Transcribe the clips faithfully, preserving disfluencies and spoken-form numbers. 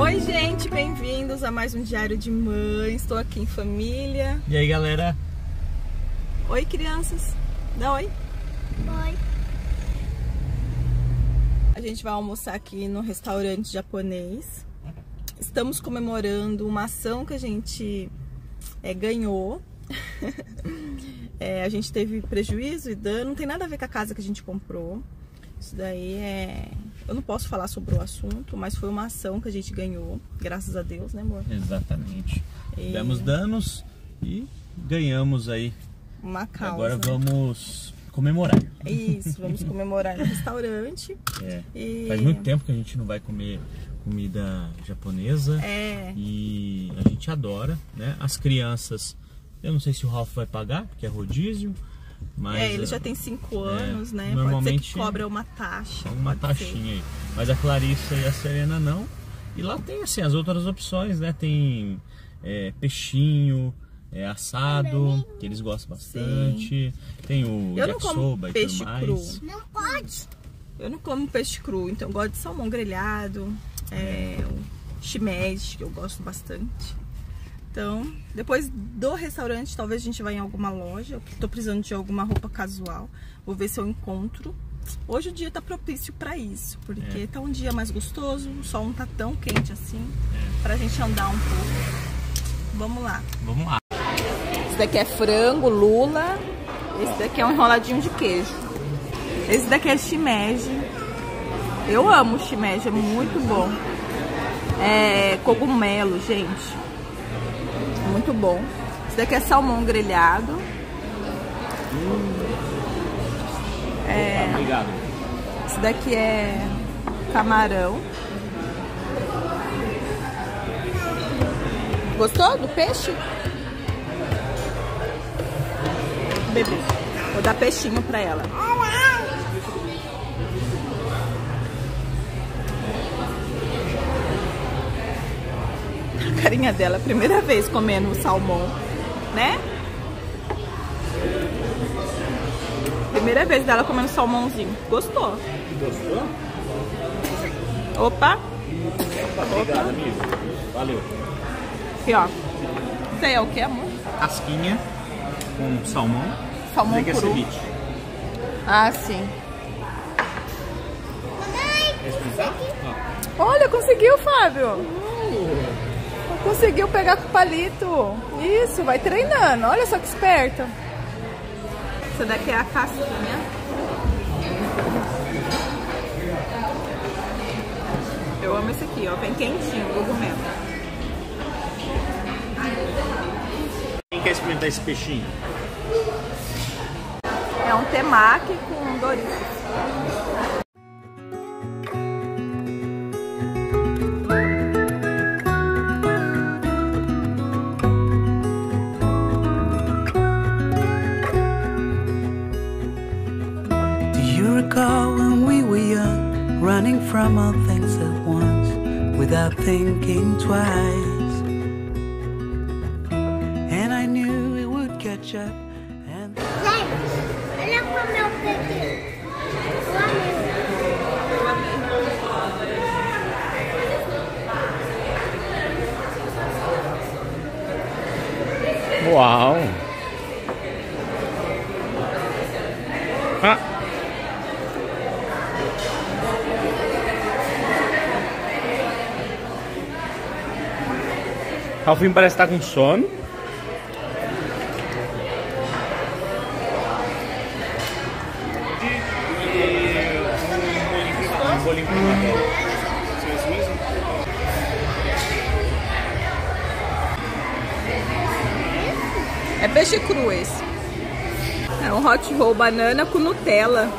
Oi gente, bem-vindos a mais um Diário de Mãe. Estou aqui em família. E aí galera? Oi crianças, dá oi. Oi. A gente vai almoçar aqui no restaurante japonês. Estamos comemorando uma ação que a gente é, ganhou. é, a gente teve prejuízo e dano, não tem nada a ver com a casa que a gente comprou. Isso daí é... Eu não posso falar sobre o assunto, mas foi uma ação que a gente ganhou, graças a Deus, né amor? Exatamente. E... Tivemos danos e ganhamos aí. Uma causa. Agora vamos comemorar. Isso, vamos comemorar no restaurante. É. E... Faz muito tempo que a gente não vai comer comida japonesa. É. E a gente adora, né? As crianças, eu não sei se o Ralph vai pagar, porque é rodízio. Mas, é, ele já tem cinco anos, é, né? Normalmente pode ser que cobra uma taxa. Uma taxinha aí. Mas a Clarissa e a Serena não. E lá tem assim as outras opções, né? Tem é, peixinho, é, assado, que eles gostam bastante. Sim. Tem o eu yakisoba e tudo mais. Cru. Não pode. Eu não como peixe cru, então eu gosto de salmão grelhado, é, o shimeji, que eu gosto bastante. Então, depois do restaurante, talvez a gente vá em alguma loja. Eu tô precisando de alguma roupa casual. Vou ver se eu encontro. Hoje o dia tá propício pra isso, porque é. tá um dia mais gostoso, o sol não tá tão quente assim, é. pra gente andar um pouco. Vamos lá. Vamos lá. Esse daqui é frango, lula. Esse daqui é um enroladinho de queijo. Esse daqui é shimeji. Eu amo o shimeji, é muito bom. É cogumelo, gente. Muito bom. Esse daqui é salmão grelhado. Hum. É... Obrigado. Esse daqui é camarão. Gostou do peixe? Bebê. Vou dar peixinho pra ela. A carinha dela, primeira vez comendo salmão, né? Primeira vez dela comendo salmãozinho. Gostou? Gostou? Opa! Obrigado, Opa. amigo. Valeu. Aqui, ó. Isso aí é o que, amor? Casquinha com salmão. Salmão cru. É ceviche. Ah, sim. Ó. Olha, conseguiu, Fábio. Uh. Conseguiu pegar com o palito. Isso, vai treinando. Olha só que esperto. Essa daqui é a casquinha. Eu amo esse aqui, ó. Vem quentinho, o cogumelo. Quem quer experimentar esse peixinho? É um temaki com Doritos. When we were young, running from all things at once, without thinking twice, and I knew it would catch up. And olha como eu peguei. Uau! Ah! Ralfinho parece estar com sono. Um bolinho com É peixe cru esse. É um hot roll banana com Nutella.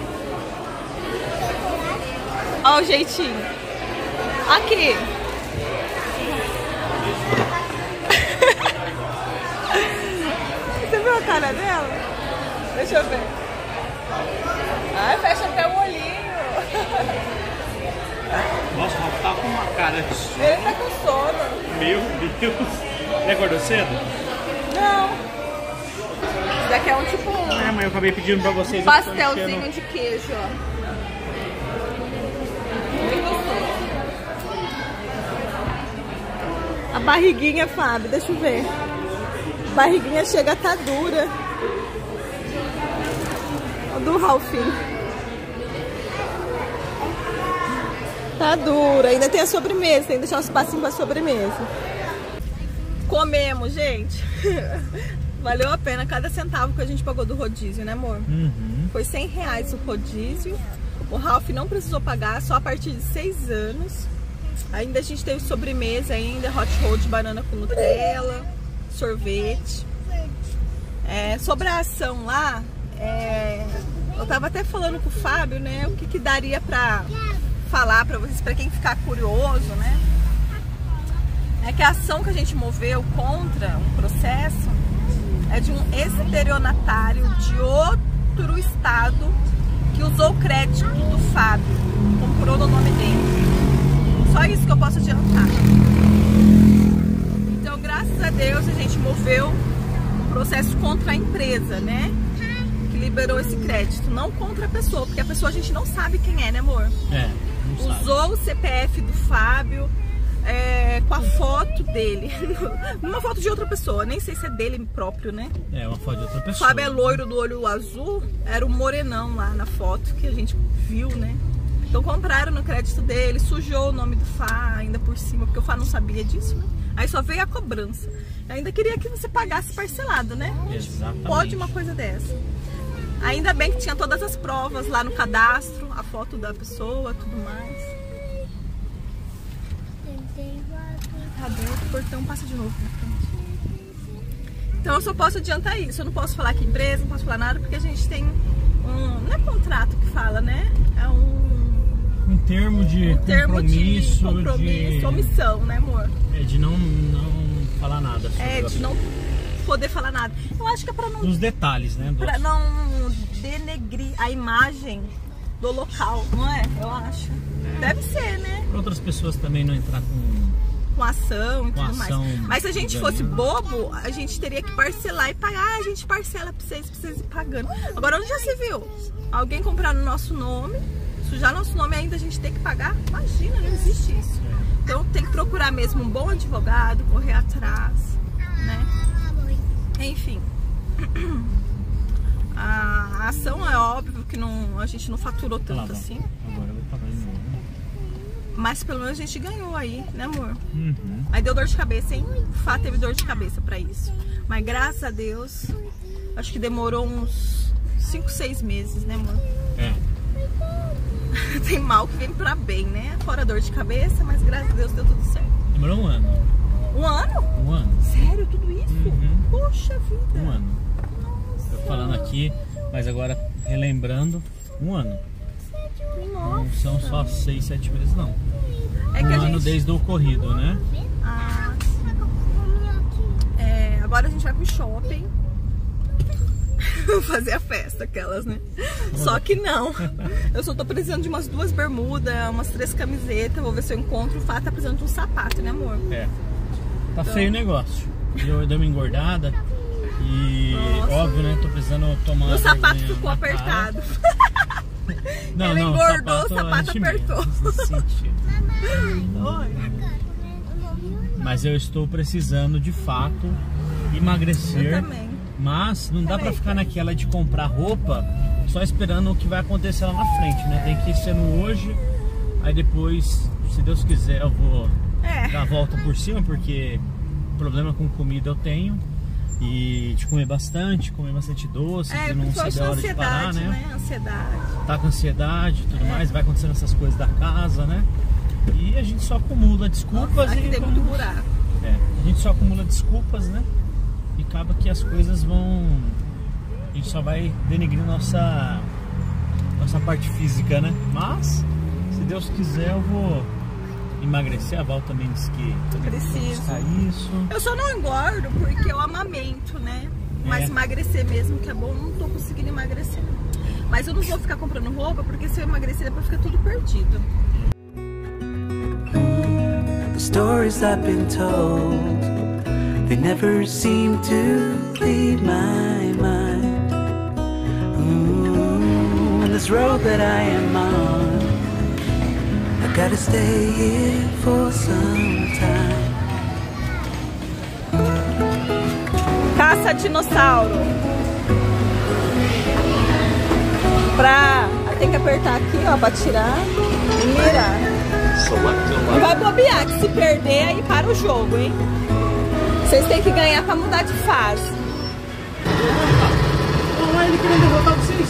Olha o jeitinho. Aqui. Você viu a cara dela? Deixa eu ver. Ai, fecha até o olhinho. Nossa, o Ralf tá com uma cara de sono. Ele tá com sono. Meu Deus. Ele acordou cedo? Não. Isso daqui é um tipo um... É, mas eu acabei pedindo pra vocês. Um pastelzinho de queijo, ó. Muito gostoso. A barriguinha, Fábio, deixa eu ver. A barriguinha chega a tá dura. O do Ralfinho. Tá dura. Ainda tem a sobremesa. Tem que deixar um espacinho pra sobremesa. Comemos, gente. Valeu a pena cada centavo que a gente pagou do rodízio, né, amor? Uhum. Foi cem reais o rodízio. O Ralph não precisou pagar, só a partir de seis anos. Ainda a gente teve sobremesa ainda, hot roll de banana com Nutella, sorvete. É, sobre a ação lá, é, eu tava até falando com o Fábio, né, o que, que daria pra falar pra vocês, pra quem ficar curioso, né? É que a ação que a gente moveu contra um processo é de um estelionatário de outro estado que usou o crédito do Fábio, comprou no nome dele. Só isso que eu posso adiantar. Então, graças a Deus, a gente moveu um processo contra a empresa, né? Que liberou esse crédito, não contra a pessoa, porque a pessoa a gente não sabe quem é, né, amor? É, não sabe. Usou o C P F do Fábio. É, com a foto dele, numa foto de outra pessoa, nem sei se é dele próprio, né? É, uma foto de outra O pessoa. Fábio é loiro do olho azul, era o morenão lá na foto que a gente viu, né? Então compraram no crédito dele, sujou o nome do Fá ainda por cima, porque o Fá não sabia disso, né? Aí só veio a cobrança. Eu ainda queria que você pagasse parcelado, né? Exatamente. Pode uma coisa dessa. Ainda bem que tinha todas as provas lá no cadastro, a foto da pessoa, tudo mais. Tá aberto, o portão passa de novo na frente. Então eu só posso adiantar isso. Eu não posso falar que empresa, não posso falar nada, porque a gente tem um... Não é contrato que fala, né? É um... Um termo de um termo compromisso. de compromisso, de... omissão, né, amor? É, de não, não falar nada sobre É, de não poder falar nada. Eu acho que é pra não... Os detalhes, né? Pra não denegrir a imagem do local, não é? Eu acho. Deve ser, né? Para outras pessoas também não entrar com... com ação e com tudo ação mais. Mas se a gente ganhando. fosse bobo, a gente teria que parcelar e pagar. Ah, a gente parcela pra vocês, pra vocês ir pagando. Agora, onde já se viu? Alguém comprar no nosso nome, sujar nosso nome ainda a gente tem que pagar? Imagina, não existe isso. Então tem que procurar mesmo um bom advogado, correr atrás, né? Enfim. A ação é óbvio que não, a gente não faturou tanto assim. Agora eu vou pagar de novo. Mas pelo menos a gente ganhou aí, né, amor? Uhum. Mas deu dor de cabeça, hein? O Fá teve dor de cabeça pra isso. Mas graças a Deus, acho que demorou uns cinco, seis meses, né, amor? É. Tem mal que vem pra bem, né? Fora dor de cabeça, mas graças a Deus deu tudo certo. Demorou um ano. Um ano? Um ano. Sério, tudo isso? Uhum. Poxa vida. Um ano. Tô falando aqui, mas agora relembrando, um ano. Nossa. Não são só seis, sete meses, não. É que um a ano gente... desde o ocorrido, né? Ah, é, agora a gente vai pro shopping fazer a festa, aquelas, né? Só que não. Eu só tô precisando de umas duas bermudas, umas três camisetas. Vou ver se eu encontro. O Fá tá precisando de um sapato, né, amor? É. Tá Então... feio o negócio. Eu dei uma engordada e, Nossa. óbvio, né? Tô precisando tomar. O sapato vergonha ficou na cara. apertado. Não, Ela não, engordou, o sapato, o sapato apertou. Nesse sentido. Oi. Mas eu estou precisando de fato emagrecer. Eu também. Mas não dá Peraí, pra ficar peraí. naquela de comprar roupa só esperando o que vai acontecer lá na frente, né? Tem que ser no hoje, aí depois, se Deus quiser, eu vou É. dar a volta por cima, porque problema com comida eu tenho. E de comer bastante, comer bastante doce, É, de não principalmente saber a hora de ansiedade, parar, né? né? Ansiedade. Tá com ansiedade e tudo mais, vai acontecendo essas coisas da casa, né? E a gente só acumula desculpas. Aqui e tem muito buraco. É, a gente só acumula desculpas, né? E acaba que as coisas vão... A gente só vai denegrir nossa, nossa parte física, né? Mas, se Deus quiser, eu vou emagrecer. A Val também disse que também Preciso. vai buscar isso. Eu só não engordo porque eu amamento, né? Mas É. emagrecer mesmo, que é bom, não tô conseguindo emagrecer. Mas eu não vou ficar comprando roupa, porque se eu emagrecer, depois fica tudo perdido. The stories I've been told, they never seem to leave my mind. Ooh, and this road that I am on, I gotta stay here for some time. Caça-dinossauro. Pra... Tem que apertar aqui, ó, pra tirar e mirar. Não vai bobear, que se perder, aí para o jogo, hein? Vocês têm que ganhar pra mudar de fase. Olha lá, ele querendo derrotar vocês.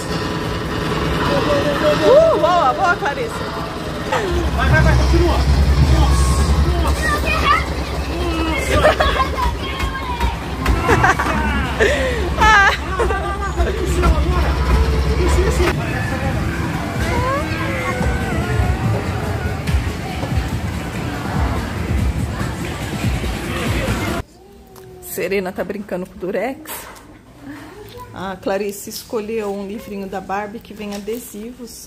Uh, boa, boa, Clarissa. Vai, vai, vai, continua. Nossa, nossa. Ah. Vai pro céu agora. Isso, isso. Serena tá brincando com o Durex. A Clarice escolheu um livrinho da Barbie que vem adesivos.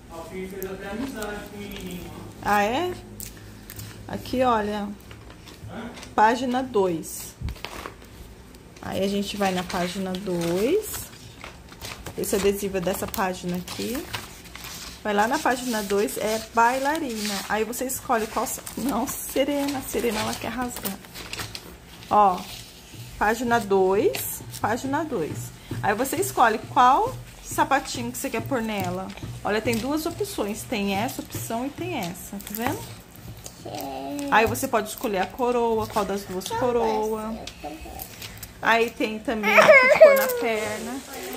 Ah, é? Aqui, olha. Página dois. Aí a gente vai na página dois. Esse adesivo é dessa página aqui. Vai lá na página dois, é bailarina. Aí você escolhe qual... Não, Serena. Serena, ela quer rasgar. Ó, página dois, página dois. Aí você escolhe qual sapatinho que você quer pôr nela. Olha, tem duas opções. Tem essa opção e tem essa, tá vendo? Aí você pode escolher a coroa, qual das duas coroa. Aí tem também aqui de pôr na perna.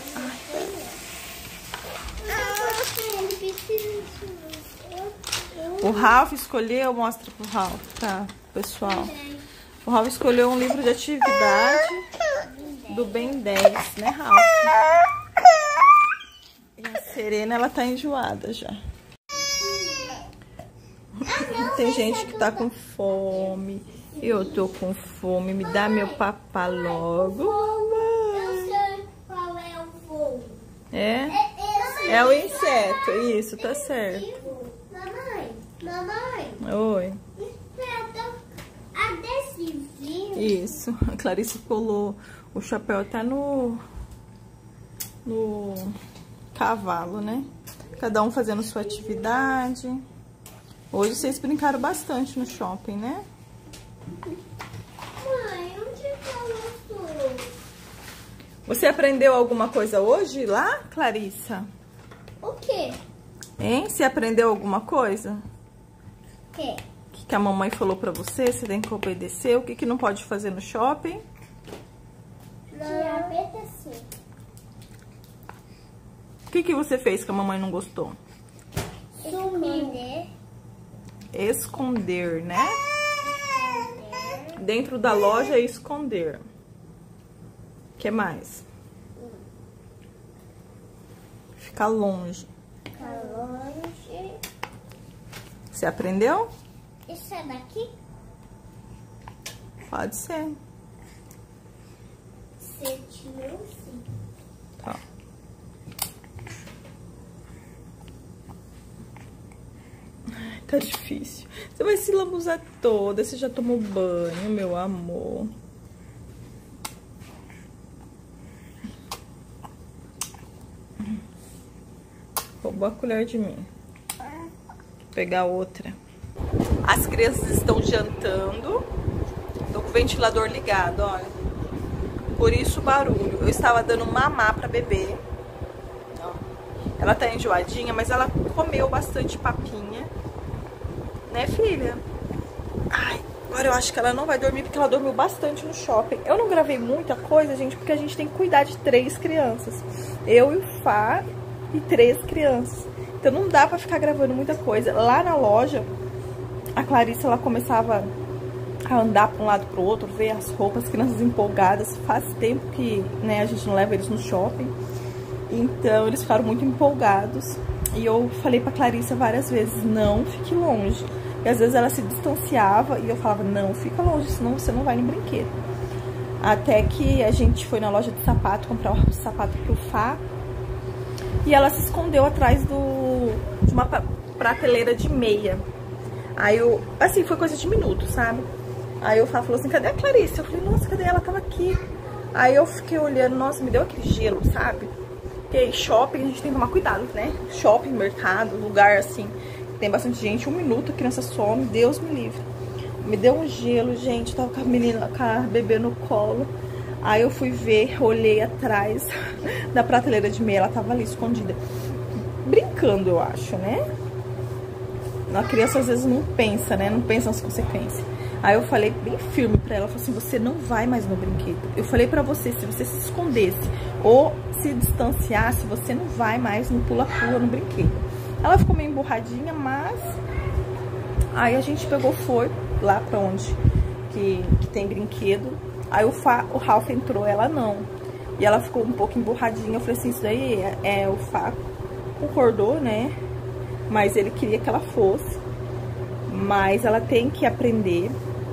O Ralph escolheu, mostra pro Ralph, tá, pessoal? O Ralph escolheu um livro de atividade do Ben dez, né, Ralph? E a Serena, ela tá enjoada já. Tem gente que tá com fome. Eu tô com fome. Me dá meu papá logo. Eu sei qual é o voo. É? É, É o inseto. Isso, tá certo. Mamãe, mamãe, Oi. espera adesivinho. Isso. A Clarice colou o chapéu até no... No cavalo, né? Cada um fazendo sua atividade. Hoje vocês brincaram bastante no shopping, né? Mãe, onde colocou? Você aprendeu alguma coisa hoje lá, Clarissa? O quê? Hein? Você aprendeu alguma coisa? O quê? O que, que a mamãe falou pra você? Você tem que obedecer? O que, que não pode fazer no shopping? Não obedecer. O que, que você fez que a mamãe não gostou? Sumir. Esconder, né? Dentro da loja é esconder. O que mais? Ficar longe. Ficar longe. Você aprendeu? Isso é daqui? Pode ser. Você tirou sim. Tá. Ai, tá difícil. Você vai se lambuzar toda. Você já tomou banho, meu amor. Roubou a colher de mim. Vou pegar outra. As crianças estão jantando. Tô com o ventilador ligado, olha. Por isso o barulho. Eu estava dando mamá pra bebê. Ó. Ela tá enjoadinha, mas ela comeu bastante papinha. Né, filha? Ai, agora eu acho que ela não vai dormir porque ela dormiu bastante no shopping. Eu não gravei muita coisa, gente, porque a gente tem que cuidar de três crianças. Eu e o Fá e três crianças. Então não dá pra ficar gravando muita coisa. Lá na loja, a Clarissa, ela começava a andar pra um lado pro outro, ver as roupas, as crianças empolgadas. Faz tempo que, né, a gente não leva eles no shopping. Então eles ficaram muito empolgados. E eu falei pra Clarissa várias vezes, não fique longe. E às vezes ela se distanciava e eu falava, não, fica longe, senão você não vai no brinquedo. Até que a gente foi na loja de sapato comprar um sapato pro Fá. E ela se escondeu atrás do, de uma prateleira de meia. Aí eu, assim, foi coisa de minutos, sabe? Aí o Fá falou assim, cadê a Clarissa? Eu falei, nossa, cadê ela? Tava aqui. Aí eu fiquei olhando, nossa, me deu aquele gelo, sabe? Porque shopping a gente tem que tomar cuidado, né? Shopping, mercado, lugar assim, tem bastante gente, um minuto a criança some, Deus me livre. Me deu um gelo, gente, tava com a menina, com a bebê no colo. Aí eu fui ver, olhei atrás da prateleira de meia, ela tava ali escondida. Brincando, eu acho, né? A criança às vezes não pensa, né? Não pensa nas consequências. Aí eu falei bem firme pra ela, falei assim, você não vai mais no brinquedo. Eu falei pra você, se você se escondesse ou se distanciasse, você não vai mais no pula-pula no brinquedo. Ela ficou meio emburradinha, mas... Aí a gente pegou, foi lá pra onde que, que tem brinquedo. Aí o, Fá, o Ralph entrou, ela não. E ela ficou um pouco emburradinha. Eu falei assim, isso daí é, é o Fá concordou, né? Mas ele queria que ela fosse. Mas ela tem que aprender.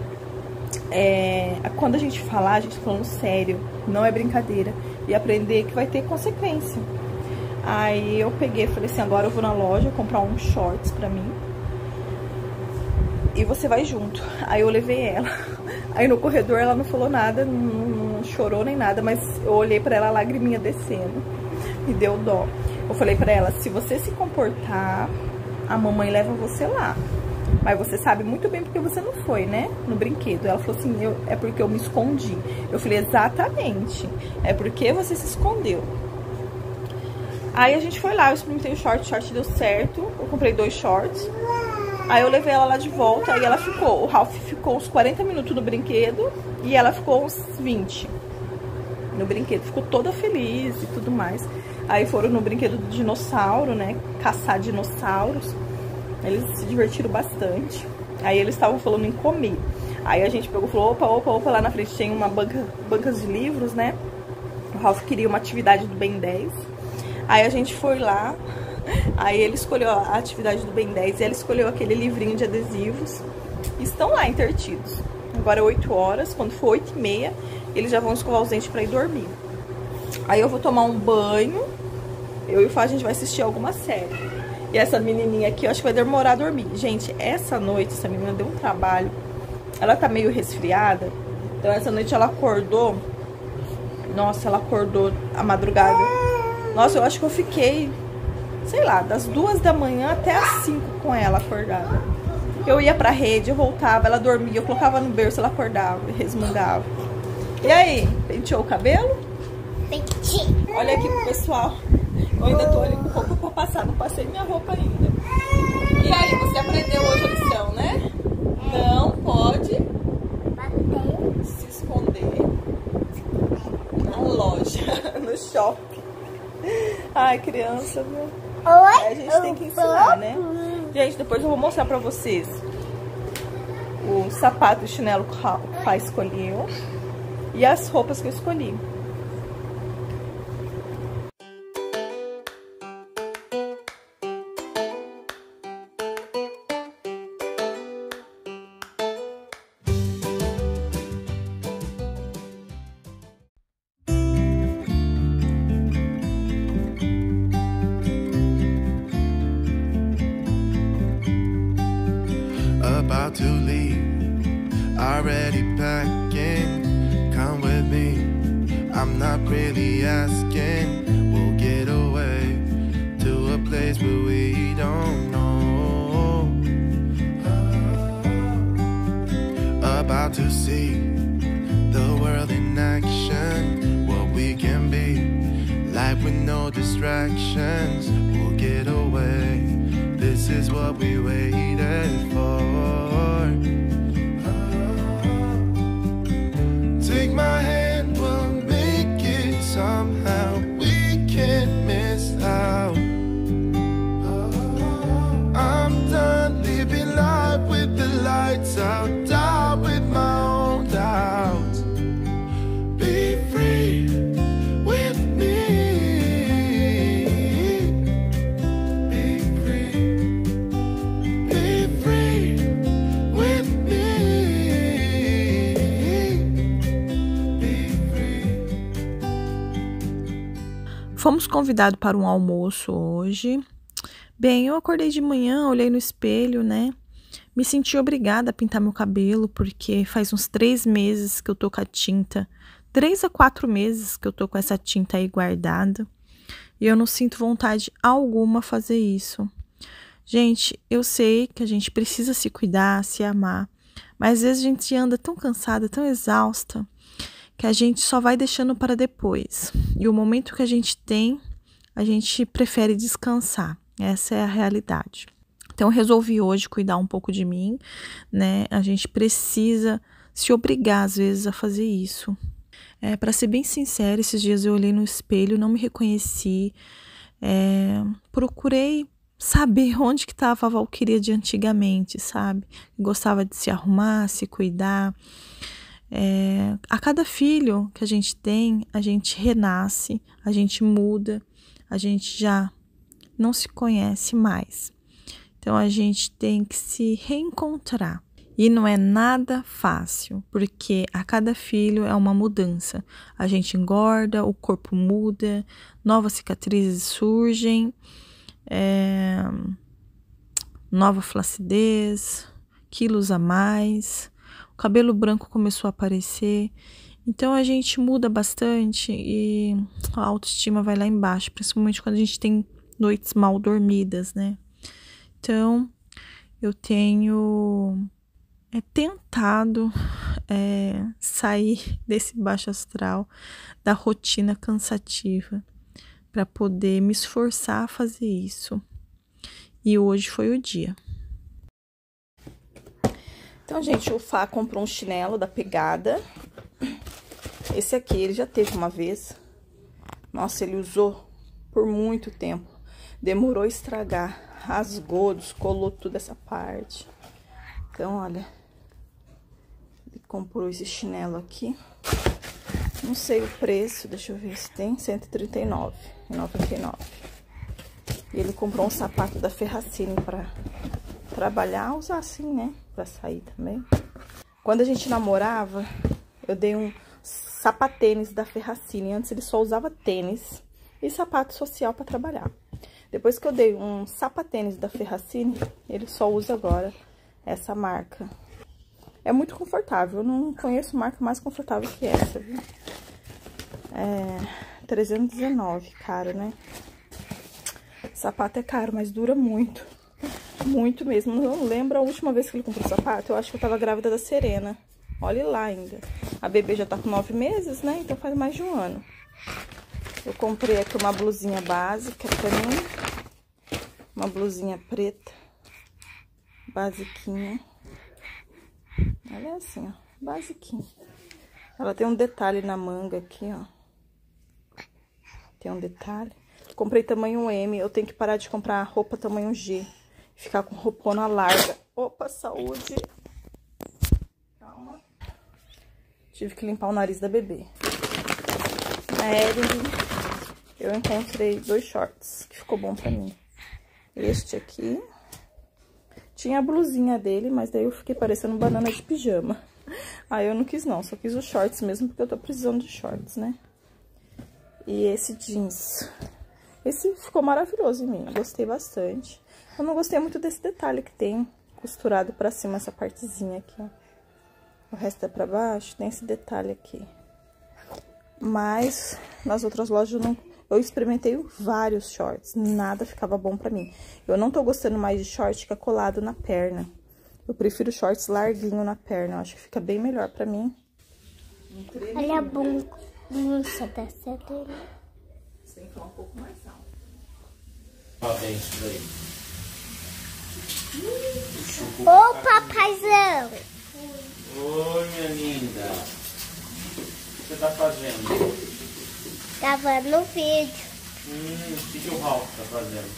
É, quando a gente falar, a gente tá falando sério, não é brincadeira. E aprender que vai ter consequência. Aí eu peguei e falei assim, agora eu vou na loja comprar uns shorts pra mim. E você vai junto. Aí eu levei ela. Aí no corredor ela não falou nada, não, não chorou nem nada, mas eu olhei pra ela, a lagriminha descendo. Me deu dó. Eu falei pra ela, se você se comportar, a mamãe leva você lá. Mas você sabe muito bem porque você não foi, né? No brinquedo. Ela falou assim, eu, é porque eu me escondi. Eu falei, exatamente. É porque você se escondeu. Aí a gente foi lá, eu experimentei o short, o short deu certo. Eu comprei dois shorts. Aí eu levei ela lá de volta, aí ela ficou, o Ralph ficou uns quarenta minutos no brinquedo e ela ficou uns vinte no brinquedo. Ficou toda feliz e tudo mais. Aí foram no brinquedo do dinossauro, né? Caçar dinossauros. Eles se divertiram bastante. Aí eles estavam falando em comer. Aí a gente pegou e falou, opa, opa, opa, lá na frente tem uma banca, bancas de livros, né? O Ralph queria uma atividade do Ben dez. Aí a gente foi lá. Aí ele escolheu a atividade do Ben dez e ela escolheu aquele livrinho de adesivos. Estão lá intertidos. Agora é oito horas, quando for oito e meia, eles já vão escovar os dentes pra ir dormir. Aí eu vou tomar um banho. Eu e o Fá, a gente vai assistir alguma série. E essa menininha aqui, eu acho que vai demorar a dormir. Gente, essa noite, essa menina deu um trabalho. Ela tá meio resfriada. Então essa noite ela acordou. Nossa, ela acordou a madrugada. Nossa, eu acho que eu fiquei... sei lá, das duas da manhã até as cinco com ela acordada. Eu ia pra rede, eu voltava, ela dormia, eu colocava no berço, ela acordava e resmungava. E aí, penteou o cabelo? Pentei. Olha aqui pro pessoal. Eu ainda tô ali com roupa pra passar, não passei minha roupa ainda. E aí, você aprendeu hoje a lição, né? Não pode se esconder na loja, no shopping. Ai, criança, meu. Oi? A gente tem que ensinar, né? Gente, depois eu vou mostrar pra vocês o sapato e o chinelo que o pai escolheu e as roupas que eu escolhi. About to leave, already packing. Come with me, I'm not really asking. We'll get away to a place where we don't know. About to see the world in action, what we can be, life with no distractions. We'll get away, this is what we waited for. Take my hand, we'll make it somehow. We can't miss out. I'm done living life with the lights out, die with my own doubts. Be free with me. Be free. Be free with me. Be free. Fomos convidados para um almoço hoje. Bem, eu acordei de manhã, olhei no espelho, né? Me senti obrigada a pintar meu cabelo, porque faz uns três meses que eu tô com a tinta. Três a quatro meses que eu tô com essa tinta aí guardada. E eu não sinto vontade alguma fazer isso. Gente, eu sei que a gente precisa se cuidar, se amar. Mas às vezes a gente anda tão cansada, tão exausta, que a gente só vai deixando para depois. E o momento que a gente tem, a gente prefere descansar. Essa é a realidade. Então, eu resolvi hoje cuidar um pouco de mim, né? A gente precisa se obrigar, às vezes, a fazer isso. É, para ser bem sincera, esses dias eu olhei no espelho, não me reconheci. É, procurei saber onde que estava a Valquíria de antigamente, sabe? Gostava de se arrumar, se cuidar. É, a cada filho que a gente tem, a gente renasce, a gente muda, a gente já não se conhece mais. Então, a gente tem que se reencontrar. E não é nada fácil, porque a cada filho é uma mudança. A gente engorda, o corpo muda, novas cicatrizes surgem, é, nova flacidez, quilos a mais, o cabelo branco começou a aparecer. Então, a gente muda bastante e a autoestima vai lá embaixo, principalmente quando a gente tem noites mal dormidas, né? Então, eu tenho é, tentado é, sair desse baixo astral, da rotina cansativa, para poder me esforçar a fazer isso. E hoje foi o dia. Então, gente, o Fá comprou um chinelo da Pegada. Esse aqui ele já teve uma vez. Nossa, ele usou por muito tempo. Demorou a estragar. Rasgou, descolou tudo essa parte. Então, olha. Ele comprou esse chinelo aqui. Não sei o preço, deixa eu ver se tem. cento e trinta e nove reais e noventa e nove centavos. E ele comprou um sapato da Ferracini pra trabalhar, usar assim, né? Pra sair também. Quando a gente namorava, eu dei um sapatênis da Ferracini. Antes ele só usava tênis e sapato social pra trabalhar. Depois que eu dei um sapatênis da Ferracini, ele só usa agora essa marca. É muito confortável, eu não conheço marca mais confortável que essa, viu? É trezentos e dezenove, caro, né? Sapato é caro, mas dura muito. Muito mesmo. Não lembro a última vez que ele comprou sapato, eu acho que eu tava grávida da Serena. Olha lá ainda. A bebê já tá com nove meses, né? Então faz mais de um ano. Eu comprei aqui uma blusinha básica pra mim. Uma blusinha preta. Basiquinha. Olha assim, ó. Basiquinha. Ela tem um detalhe na manga aqui, ó. Tem um detalhe. Comprei tamanho M. Eu tenho que parar de comprar roupa tamanho G. Ficar com roupona larga. Opa, saúde. Calma. Tive que limpar o nariz da bebê. Na Ering, eu encontrei dois shorts, que ficou bom pra mim. Este aqui. Tinha a blusinha dele, mas daí eu fiquei parecendo banana de pijama. Aí eu não quis não, só quis os shorts mesmo, porque eu tô precisando de shorts, né? E esse jeans. Esse ficou maravilhoso em mim, eu gostei bastante. Eu não gostei muito desse detalhe que tem costurado pra cima, essa partezinha aqui, ó. O resto é pra baixo, tem esse detalhe aqui. Mas nas outras lojas eu, não, eu experimentei vários shorts, nada ficava bom pra mim. Eu não tô gostando mais de short que é colado na perna. Eu prefiro shorts larguinho na perna, eu acho que fica bem melhor pra mim. Olha a bunda da Serena. Você tem que falar um pouco mais alto. Ó, bem, isso daí. Ô, papaizão! Oi, minha linda. O que você tá fazendo? Tava no vídeo. Hum, o que, que o Ralph tá fazendo?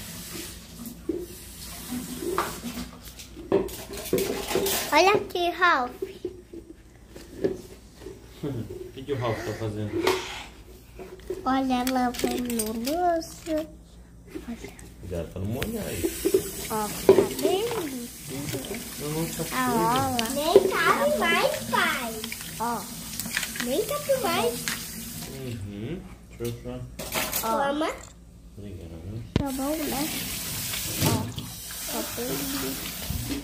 Olha aqui, Ralph. O que, que o Ralph tá fazendo? Olha lá no louça. Cuidado pra não molhar aí. Ó, tá bem lindo. A ola. Nem cabe mais, pai. Ó, nem cabe mais. Uhum. Deixa eu ver. Toma. Obrigado. Tá bom, né? Ó, tá bem lindo.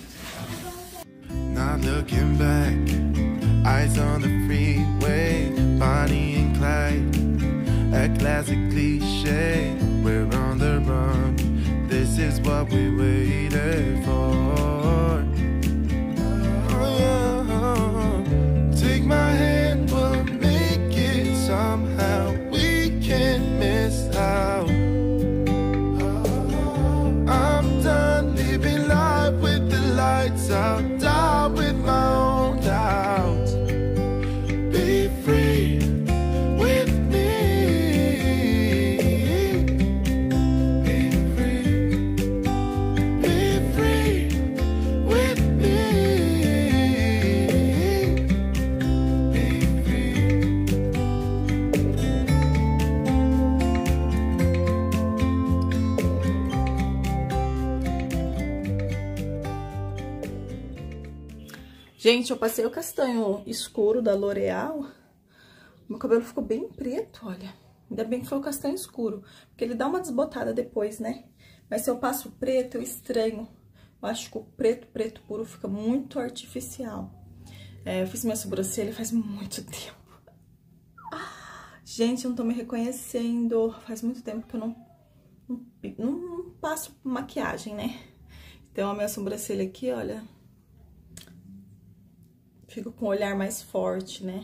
Not looking back, eyes on the freeway, Bonnie and Clyde, a classic cliche. We're on the run, this is what we waited for. Oh, yeah. Take my hand, we'll make Gente, eu passei o castanho escuro da L'Oreal. Meu cabelo ficou bem preto, olha. Ainda bem que foi o castanho escuro, porque ele dá uma desbotada depois, né? Mas se eu passo preto, eu estranho. Eu acho que o preto, preto puro fica muito artificial. É, eu fiz minha sobrancelha faz muito tempo. Gente, eu não tô me reconhecendo. Faz muito tempo que eu não, não, não passo maquiagem, né? Então, a minha sobrancelha aqui, olha... Fico com o olhar mais forte, né?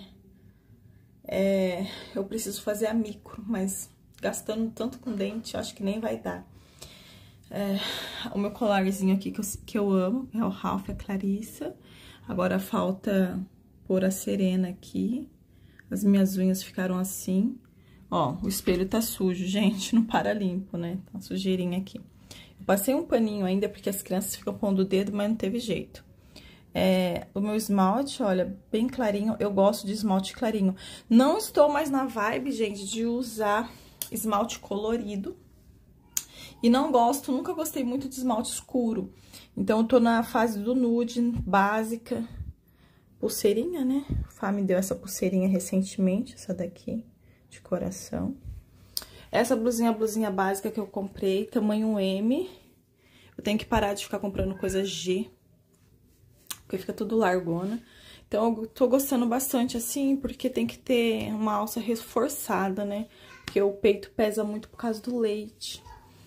É, eu preciso fazer a micro, mas gastando tanto com dente, acho que nem vai dar. É, o meu colarzinho aqui que eu, que eu amo, é o Ralph e a Clarissa. Agora falta pôr a Serena aqui. As minhas unhas ficaram assim. Ó, o espelho tá sujo, gente, não para limpo, né? Tá uma sujeirinha aqui. Eu passei um paninho ainda, porque as crianças ficam pondo o dedo, mas não teve jeito. É, o meu esmalte, olha, bem clarinho. Eu gosto de esmalte clarinho. Não estou mais na vibe, gente, de usar esmalte colorido. E não gosto, nunca gostei muito de esmalte escuro. Então, eu tô na fase do nude, básica. Pulseirinha, né? O Fá me deu essa pulseirinha recentemente, essa daqui, de coração. Essa blusinha, a blusinha básica que eu comprei, tamanho M. Eu tenho que parar de ficar comprando coisa G, porque fica tudo largona. Então, eu tô gostando bastante, assim, porque tem que ter uma alça reforçada, né? Porque o peito pesa muito por causa do leite.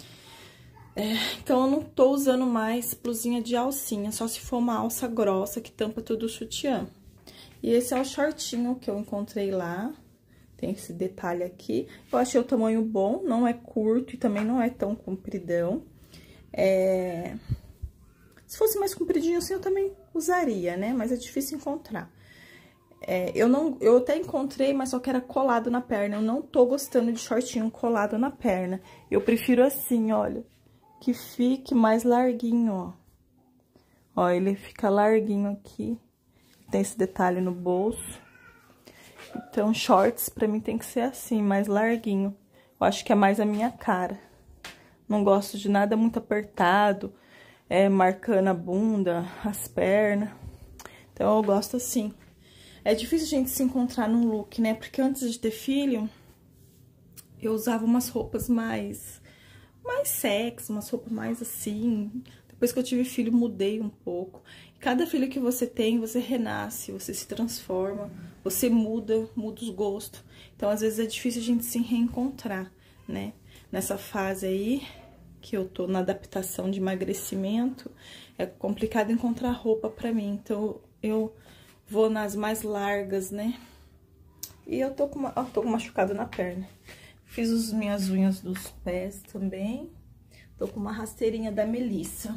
É, então, eu não tô usando mais blusinha de alcinha, só se for uma alça grossa que tampa todo o sutiã. E esse é o shortinho que eu encontrei lá. Tem esse detalhe aqui. Eu achei o tamanho bom, não é curto e também não é tão compridão. É... Se fosse mais compridinho assim, eu também usaria, né? Mas é difícil encontrar. É, eu, não, eu até encontrei, mas só que era colado na perna. Eu não tô gostando de shortinho colado na perna. Eu prefiro assim, olha, que fique mais larguinho, ó. Ó, ele fica larguinho aqui. Tem esse detalhe no bolso. Então, shorts pra mim tem que ser assim, mais larguinho. Eu acho que é mais a minha cara. Não gosto de nada muito apertado, é, marcando a bunda, as pernas. Então, eu gosto assim. É difícil a gente se encontrar num look, né? Porque antes de ter filho, eu usava umas roupas mais... mais sexy, umas roupas mais assim. Depois que eu tive filho, mudei um pouco. Cada filho que você tem, você renasce, você se transforma, você muda, muda os gostos. Então, às vezes, é difícil a gente se reencontrar, né? Nessa fase aí, que eu tô na adaptação de emagrecimento, é complicado encontrar roupa pra mim. Então, eu vou nas mais largas, né? E eu tô com, uma, ó, tô com machucado na perna. Fiz as minhas unhas dos pés também. Tô com uma rasteirinha da Melissa.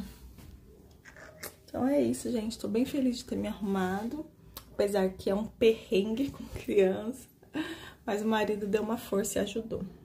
Então, é isso, gente. Tô bem feliz de ter me arrumado. Apesar que é um perrengue com criança. Mas o marido deu uma força e ajudou.